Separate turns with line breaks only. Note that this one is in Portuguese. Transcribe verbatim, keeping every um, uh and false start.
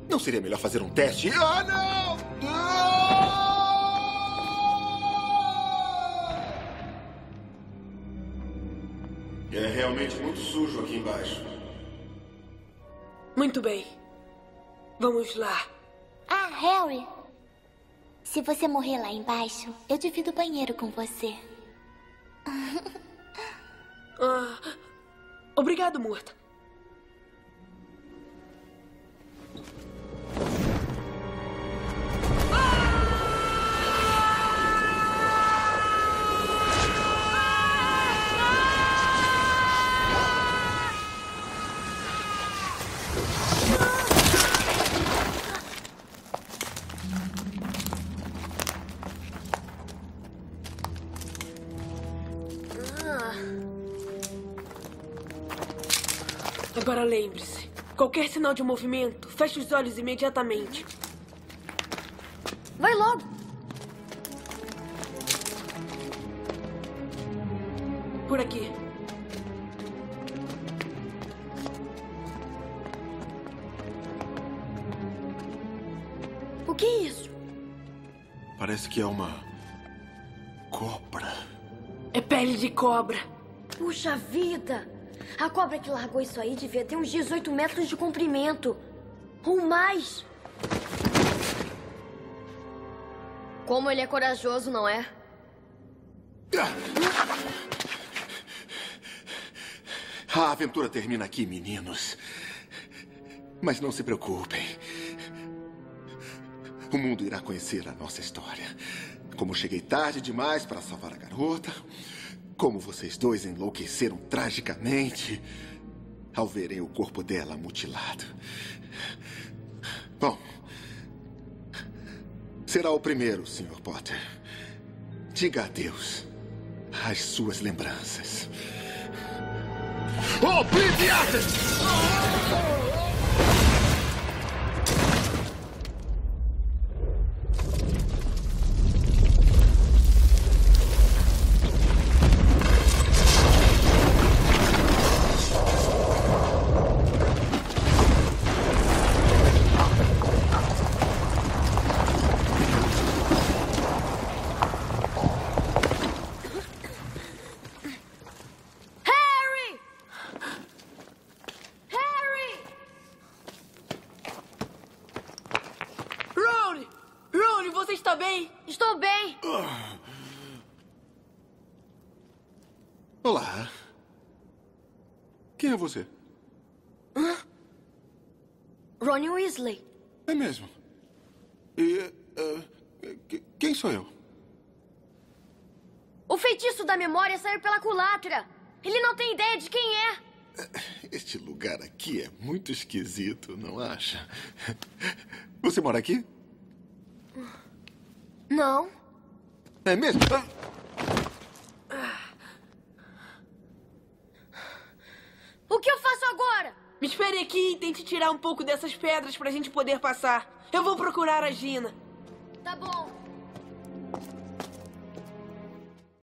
Não seria melhor fazer um teste? Ah, não! É realmente muito sujo aqui embaixo.
Muito bem. Vamos lá.
Ah, Harry. Se você morrer lá embaixo, eu divido o banheiro com você.
Ah, obrigado, Murta. Agora lembre-se, qualquer sinal de movimento, feche os olhos imediatamente.
Vai logo.
Por aqui.
O que é isso?
Parece que é uma cobra.
É pele de cobra.
Puxa vida! A cobra que largou isso aí devia ter uns dezoito metros de comprimento. Ou mais. Como ele é corajoso, não é?
A aventura termina aqui, meninos. Mas não se preocupem. O mundo irá conhecer a nossa história. Como cheguei tarde demais para salvar a garota. Como vocês dois enlouqueceram tragicamente ao verem o corpo dela mutilado. Bom, será o primeiro, senhor Potter. Diga adeus às suas lembranças. Obliviate!
Estou bem.
Olá. Quem é você?
Hã? Ron Weasley.
É mesmo. E... Uh, quem sou eu?
O feitiço da memória saiu pela culatra. Ele não tem ideia de quem é.
Este lugar aqui é muito esquisito, não acha? Você mora aqui?
Não.
É mesmo?
O que eu faço agora?
Me espere aqui e tente tirar um pouco dessas pedras pra gente poder passar. Eu vou procurar a Gina.
Tá bom.